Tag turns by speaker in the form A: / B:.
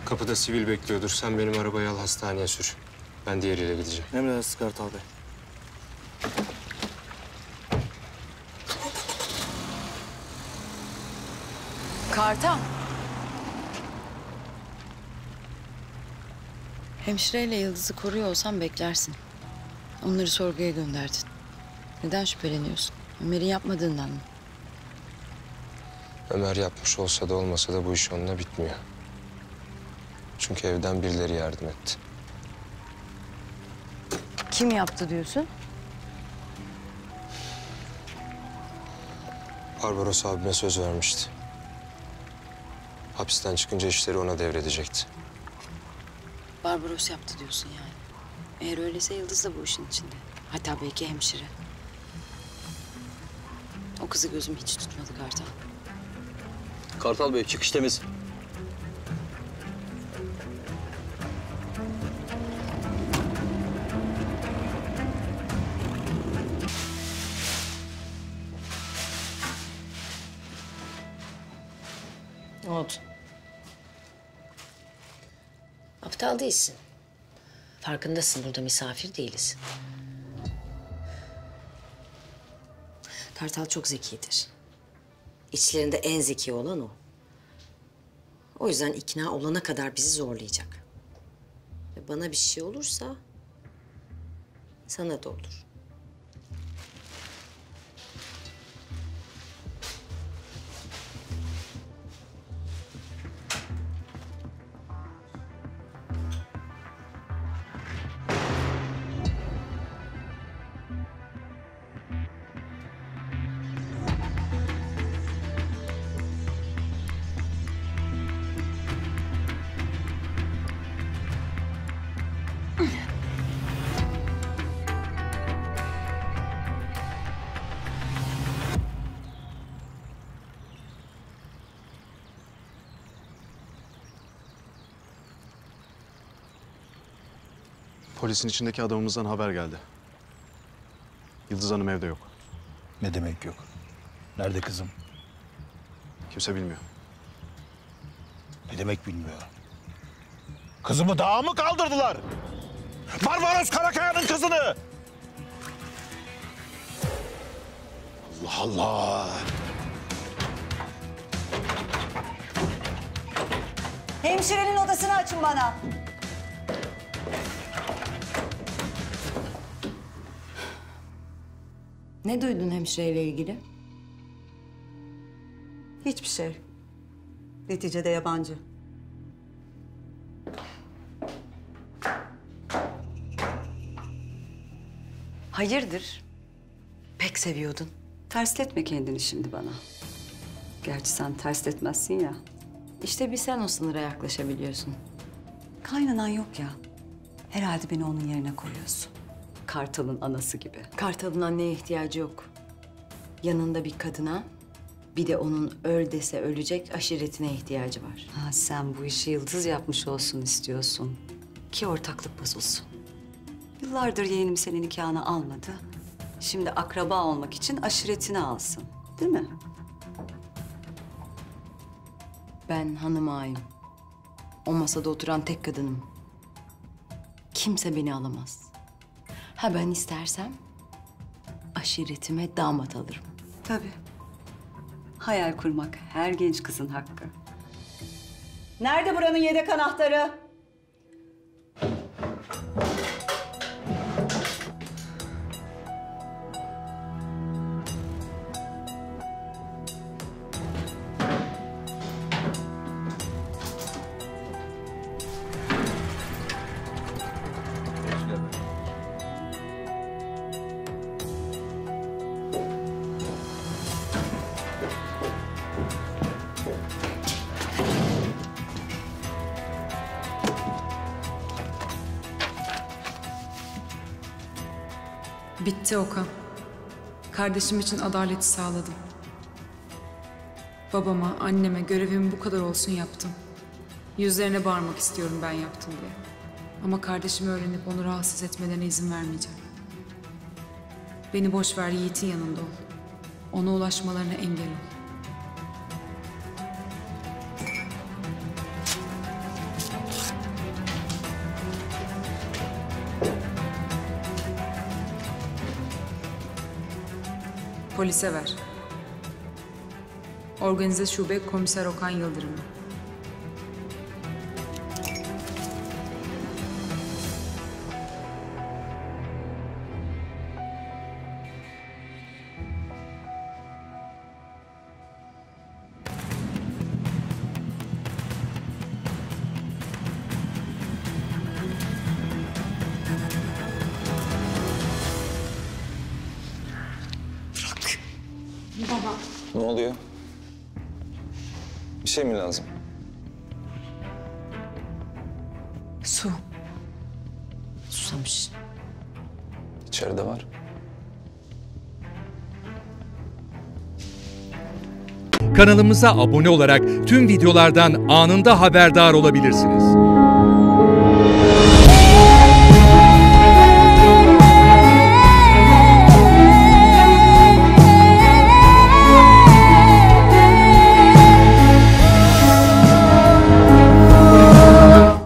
A: Kapıda sivil bekliyordur. Sen benim arabayı al, hastaneye sür. Ben diğeriyle gideceğim.
B: Emredersiniz Kartal Bey.
C: Kartal. Hemşireyle Yıldız'ı koruyor olsan beklersin. Onları sorguya gönderdin. Neden şüpheleniyorsun? Ömer'in yapmadığından mı?
A: Ömer yapmış olsa da olmasa da bu iş onunla bitmiyor. Çünkü evden birileri yardım etti.
C: Kim yaptı diyorsun?
A: Barbaros abime söz vermişti. Hapisten çıkınca işleri ona devredecekti.
C: Barbaros yaptı diyorsun yani. Eğer öyleyse Yıldız da bu işin içinde. Hatta belki hemşire. O kızı gözüm hiç tutmadı Kartal.
D: Kartal Bey, çıkış temiz.
E: Ne oldu? Aptal değilsin. Farkındasın, burada misafir değiliz. Kartal çok zekidir. İçlerinde en zeki olan o. O yüzden ikna olana kadar bizi zorlayacak. Ve bana bir şey olursa sana da olur.
F: Polisin içindeki adamımızdan haber geldi. Yıldız Hanım evde yok.
G: Ne demek yok? Nerede kızım?
F: Kimse bilmiyor.
G: Ne demek bilmiyor? Kızımı dağa mı kaldırdılar? Barbaros Karakaya'nın kızını! Allah Allah!
H: Hemşirenin odasını açın bana.
C: Ne duydun hemşireyle ilgili?
H: Hiçbir şey. Neticede yabancı.
C: Hayırdır? Pek seviyordun.
H: Tersletme kendini şimdi bana. Gerçi sen tersletmezsin ya.
C: İşte bir sen o sınıra yaklaşabiliyorsun.
H: Kaynanan yok ya. Herhalde beni onun yerine koyuyorsun. Kartal'ın anası gibi.
C: Kartal'ın anneye ihtiyacı yok. Yanında bir kadına, bir de onun öl dese ölecek aşiretine ihtiyacı var.
H: Ha, sen bu işi Yıldız yapmış olsun istiyorsun. Ki ortaklık bozulsun. Yıllardır yeğenim senin nikahını almadı. Şimdi akraba olmak için aşiretini alsın. Değil mi?
C: Ben hanım ağayım. O masada oturan tek kadınım. Kimse beni alamaz. Ha ben istersem aşiretime damat alırım.
H: Tabii. Hayal kurmak her genç kızın hakkı. Nerede buranın yedek anahtarı?
I: Bitti Okan. Kardeşim için adaleti sağladım. Babama, anneme görevim bu kadar olsun yaptım. Yüzlerine bağırmak istiyorum ben yaptım diye. Ama kardeşimi öğrenip onu rahatsız etmelerine izin vermeyeceğim. Beni boş ver, Yiğit'in yanında ol. Ona ulaşmalarına engel ol. Polise ver. Organize şube komiser Okan Yıldırım'a.
A: Ne oluyor? Bir şey mi lazım?
E: Su. Susamış.
A: İçeride var.
B: Kanalımıza abone olarak tüm videolardan anında haberdar olabilirsiniz.